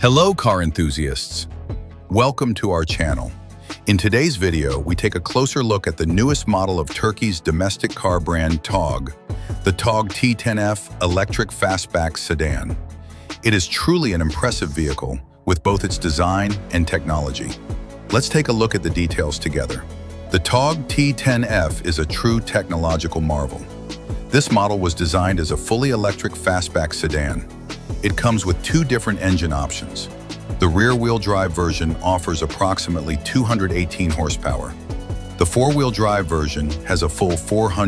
Hello car enthusiasts! Welcome to our channel. In today's video, we take a closer look at the newest model of Turkey's domestic car brand Togg, the Togg T10F electric fastback sedan. It is truly an impressive vehicle with both its design and technology. Let's take a look at the details together. The Togg T10F is a true technological marvel. This model was designed as a fully electric fastback sedan. It comes with two different engine options. The rear-wheel drive version offers approximately 218 horsepower. The four-wheel drive version has a full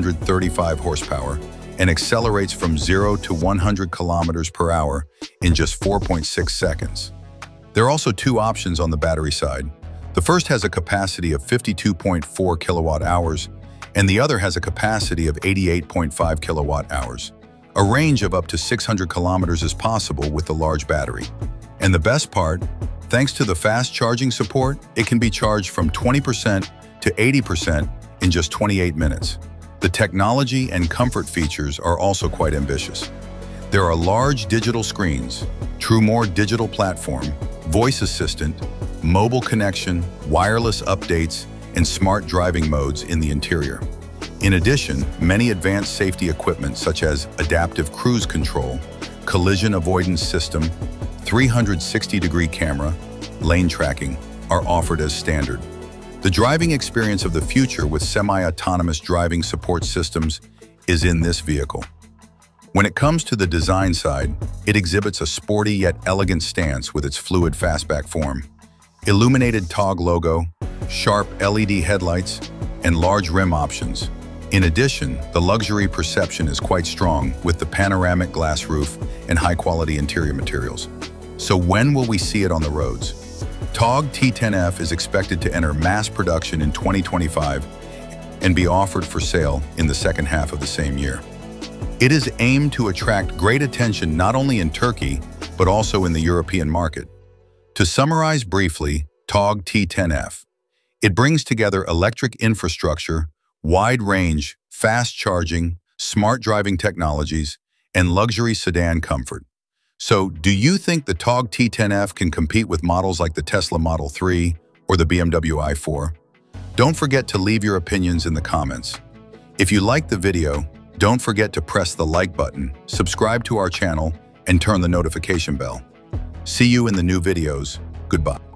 435 horsepower and accelerates from 0 to 100 kilometers per hour in just 4.6 seconds. There are also two options on the battery side. The first has a capacity of 52.4 kilowatt hours, and the other has a capacity of 88.5 kilowatt hours. A range of up to 600 kilometers is possible with the large battery. And the best part, thanks to the fast charging support, it can be charged from 20% to 80% in just 28 minutes. The technology and comfort features are also quite ambitious. There are large digital screens, TrueMore digital platform, voice assistant, mobile connection, wireless updates, and smart driving modes in the interior. In addition, many advanced safety equipment such as adaptive cruise control, collision avoidance system, 360-degree camera, lane tracking are offered as standard. The driving experience of the future with semi-autonomous driving support systems is in this vehicle. When it comes to the design side, it exhibits a sporty yet elegant stance with its fluid fastback form. Illuminated Togg logo, sharp LED headlights, and large rim options. In addition, the luxury perception is quite strong with the panoramic glass roof and high-quality interior materials. So when will we see it on the roads? Togg T10F is expected to enter mass production in 2025 and be offered for sale in the second half of the same year. It is aimed to attract great attention not only in Turkey, but also in the European market. To summarize briefly, Togg T10F. It brings together electric infrastructure, wide range, fast charging, smart driving technologies, and luxury sedan comfort. So, do you think the Togg T10F can compete with models like the Tesla Model 3 or the BMW i4? Don't forget to leave your opinions in the comments. If you liked the video, don't forget to press the like button, subscribe to our channel, and turn the notification bell. See you in the new videos. Goodbye.